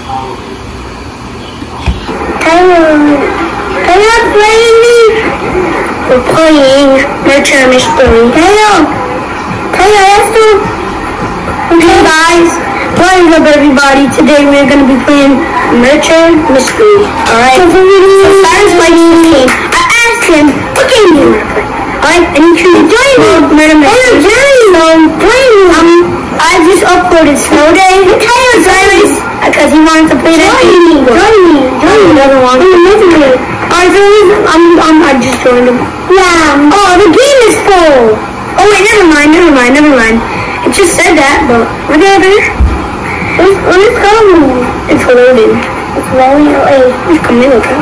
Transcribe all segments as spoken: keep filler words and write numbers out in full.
Hello. Are you not playing me? We're playing Nurture Mystery. Hello. Hello, let's do. Okay, guys. What is up, everybody? Today we're going to be playing Nurture Mystery. Alright? So, Cyrus likes this game. I asked him, what game do you want to play? Alright, and he chose join me. Murder Mystery. So, join me. Um, I just uploaded Snow Day. Hello, Cyrus. Because he wanted to play that game. Join me. Join me. He doesn't want to. Alright, so I'm, I'm, I just joined him. Yeah. Oh, the game is full. Oh, wait, never mind, never mind, never mind. It just said that, but whatever. Let's, let's go. It's loading. It's loading. Wait, it's coming. Okay.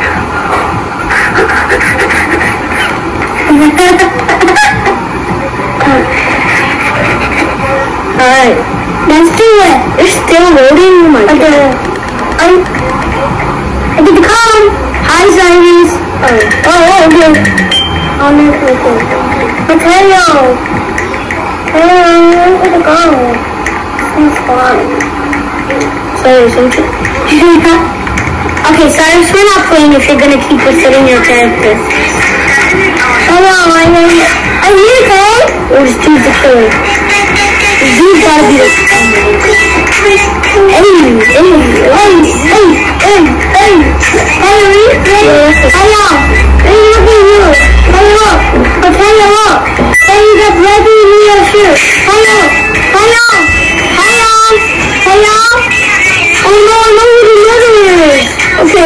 Alright. Let's do it. It's still loading. Oh my okay. God. Um, I get the call. Hi, Cyrus. Oh, oh, oh okay. Oh, no, okay. Potato. Hello, where's the call? It's fine. Cyrus, I'm okay, Cyrus, we're not playing if you're gonna keep resetting your character. Hello, I am. I'm here, okay? Or just choose the killer. These gotta be the. Hey, hey, hey, hey, hey, hey. Hey, Reese, hey, hello. Hey, look at you. Hello. Hello. Hey, that's ready in your shoe. Hello. Hello. Hello. Hello. Oh no, I know who the murderer is. Okay.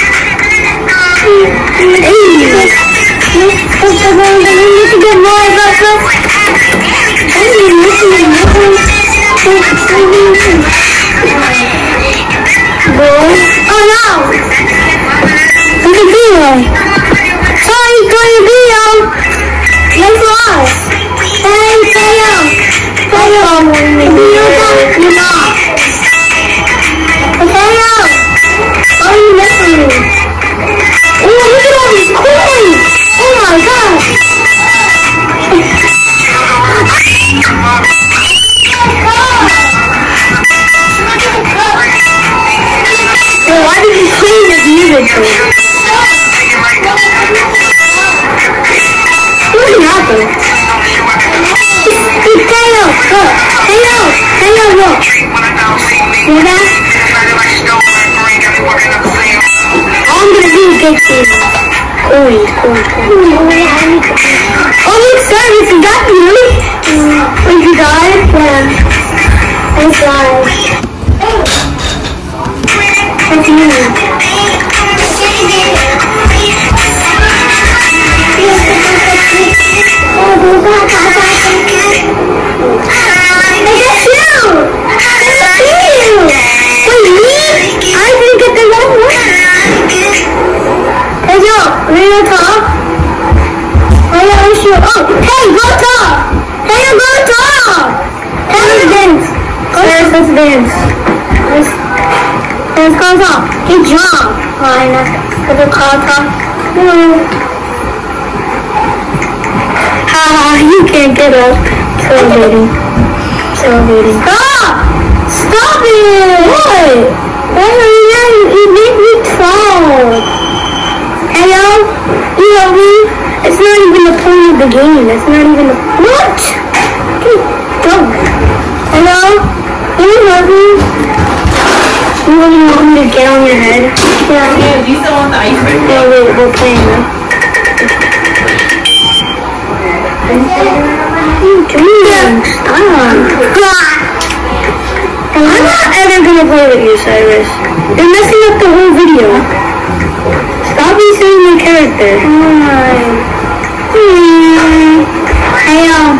Hey. Let's get more about this. Hey, listen, listen. Oh no! Look at Theo. Sorry, Tony Theo. Let's lost. Hey, Theo. Theo. You're not. Theo. Why are you missing me? Oh, look at all these coins. Oh my gosh. Well, why did you clean this music for me? What happened? Hey, Taylor, look. Taylor, Taylor, look. See that? All I'm gonna do is get this. Cool, cool, cool. Oh, look, Cyrus, you got me, really? Wait, you got it? Yeah. I'm sorry. That's you. Let's dance. Let's, let's go talk. Good job. Fine. Let's go talk. Ah, you can't get up. Celebrating. Celebrating. Stop! Stop it! What? You make me fall. Hello? You know me? It's not even the point of the game. It's not even the... What? Go. Hello? Can you help me? You want me to get on your head? Yeah. Yeah, do you still want the ice cream? Yeah, wait, we're playing now. What are you doing? Stop. I'm not ever gonna play with you, Cyrus. You're messing up the whole video. Stop resetting your character. Alright. Hmm. Hey, um...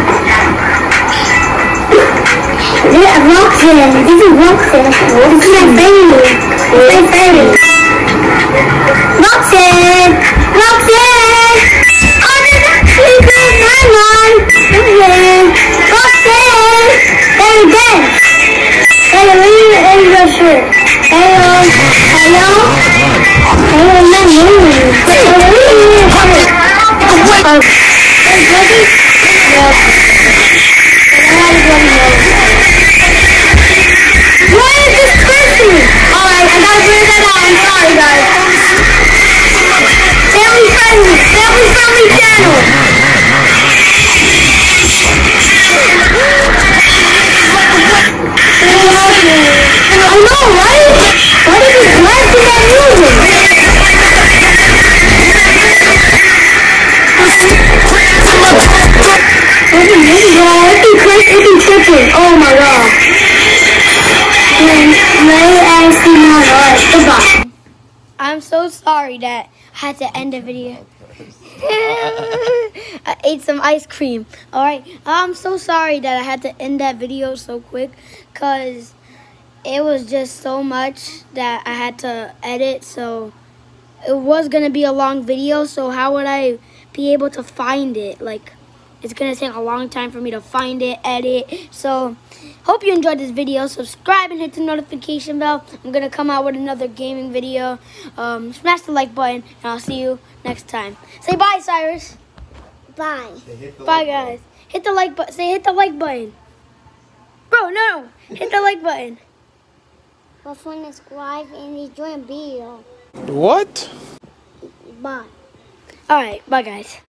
Yeah, Roxanne. This is Roxanne. This is my baby. My baby. Roxanne! Roxanne! Oh, there's a secret nylon! Roxanne! Roxanne! Hey, Dan! Hey, leave it in your shirt. Hello? Hello? Hello, I'm not moving. Hello, leave it in your shirt. Oh, hey, ready? Yeah. I gotta go. Why is this person? Oh, I know, right? Why did you blast in that music? Listen, this is all. It be Chris, it be tripping. Oh my god. May I see my heart? Goodbye. I'm so sorry that I had to end the video. I ate some ice cream. Alright, I'm so sorry that I had to end that video so quick, because it was just so much that I had to edit. So it was going to be a long video, so how would I be able to find it? Like, it's going to take a long time for me to find it, edit. So hope you enjoyed this video. Subscribe and hit the notification bell. I'm going to come out with another gaming video. Um, smash the like button, and I'll see you next time. Say bye, Cyrus. Bye. Bye, guys. Hit the like button. Say hit the like button. Bro, no. Hit the like button. Well, subscribe and enjoy the video. What? Bye. All right. Bye, guys.